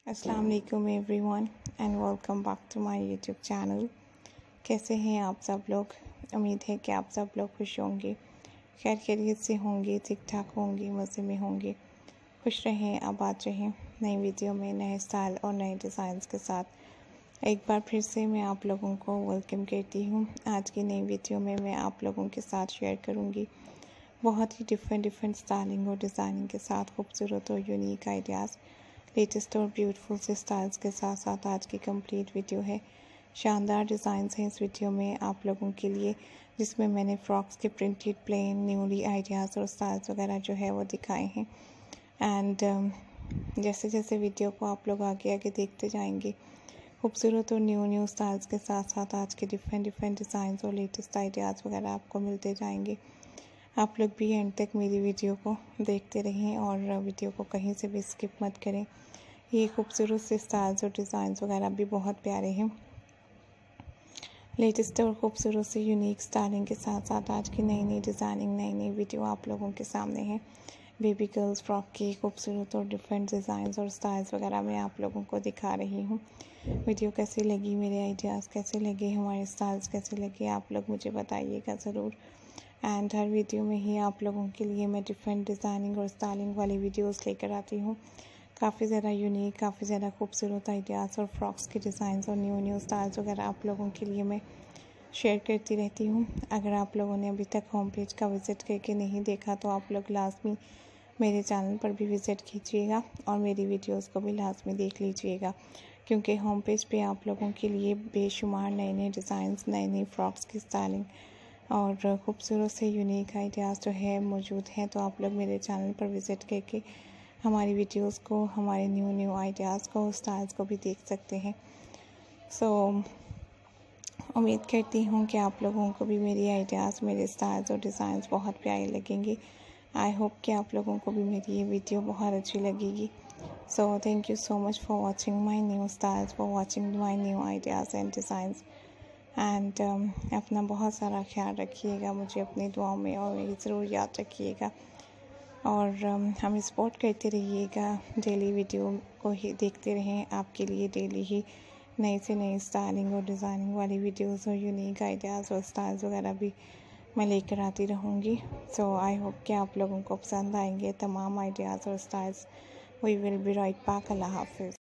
अस्सलाम वालेकुम everyone and welcome back to my YouTube channel. कैसे हैं आप सब लोग? उम्मीद है कि आप सब लोग खुश होंगे, खैर खैरियत से होंगे, ठीक ठाक होंगे, मज़े में होंगे। खुश रहें, आबाद रहें। नई वीडियो में नए स्टाइल और नए डिज़ाइंस के साथ एक बार फिर से मैं आप लोगों को वेलकम करती हूँ। आज की नई वीडियो में मैं आप लोगों के साथ शेयर करूँगी बहुत ही डिफरेंट स्टाइलिंग और डिज़ाइनिंग के साथ खूबसूरत और यूनिक आइडियाज़, लेटेस्ट और ब्यूटीफुल से स्टाइल्स के साथ साथ आज की कंप्लीट वीडियो है। शानदार डिज़ाइंस हैं इस वीडियो में आप लोगों के लिए, जिसमें मैंने फ्रॉक्स के प्रिंटेड प्लेन न्यूली आइडियाज़ और स्टाइल्स वगैरह जो है वो दिखाए हैं। एंड जैसे जैसे वीडियो को आप लोग आगे आगे देखते जाएंगे, खूबसूरत और न्यू स्टाइल्स के साथ साथ आज के डिफरेंट डिज़ाइंस और लेटेस्ट आइडियाज़ वगैरह आपको मिलते जाएंगे। आप लोग भी एंड तक मेरी वीडियो को देखते रहें और वीडियो को कहीं से भी स्किप मत करें। ये खूबसूरत से स्टाइल्स और डिज़ाइंस वगैरह भी बहुत प्यारे हैं। लेटेस्ट और खूबसूरत से यूनिक स्टाइलिंग के साथ साथ आज की नई डिज़ाइनिंग नई वीडियो आप लोगों के सामने है। बेबी गर्ल्स फ्रॉक की खूबसूरत और डिफरेंट डिज़ाइंस और स्टाइल्स वगैरह मैं आप लोगों को दिखा रही हूँ। वीडियो कैसी लगी, मेरे आइडियाज़ कैसे लगे, हमारे स्टाइल्स कैसे लगे, आप लोग मुझे बताइएगा ज़रूर। एंड हर वीडियो में ही आप लोगों के लिए मैं डिफरेंट डिज़ाइनिंग और स्टाइलिंग वाली वीडियोस लेकर आती हूँ। काफ़ी ज़्यादा यूनिक, काफ़ी ज़्यादा खूबसूरत आइडियाज़ और फ्रॉक्स के डिज़ाइंस और न्यू स्टाइल्स वगैरह आप लोगों के लिए मैं शेयर करती रहती हूँ। अगर आप लोगों ने अभी तक होम पेज का विज़िट करके नहीं देखा तो आप लोग लाजमी मेरे चैनल पर भी विज़िट कीजिएगा और मेरी वीडियोस को भी लाजमी देख लीजिएगा, क्योंकि होम पेज पे आप लोगों के लिए बेशुमार नए डिज़ाइंस, नई फ्रॉक्स की स्टाइलिंग और ख़ूबसूरत से यूनिक आइडियाज़ जो है मौजूद हैं। तो आप लोग मेरे चैनल पर विज़िट करके हमारी वीडियोस को, हमारे न्यू आइडियाज़ को, स्टाइल्स को भी देख सकते हैं। सो उम्मीद करती हूँ कि आप लोगों को भी मेरी आइडियाज़, मेरे स्टाइल्स और डिज़ाइंस बहुत प्यारे लगेंगे। आई होप कि आप लोगों को भी मेरी ये वीडियो बहुत अच्छी लगेगी। So thank you so much for watching my new styles, for watching my new ideas and designs. And अपना बहुत सारा ख्याल रखिएगा, मुझे अपनी दुआओं में और ज़रूर याद रखिएगा और हमें सपोर्ट करते रहिएगा। डेली वीडियो को ही देखते रहें, आपके लिए डेली ही नई से नई स्टाइलिंग और डिज़ाइनिंग वाली वीडियोस और यूनिक आइडियाज़ और स्टाइल्स वगैरह भी मैं लेकर आती रहूँगी। सो आई होप कि आप लोगों को पसंद आएंगे तमाम आइडियाज़ और styles. We will be right back. अल्लाह हाफिज़।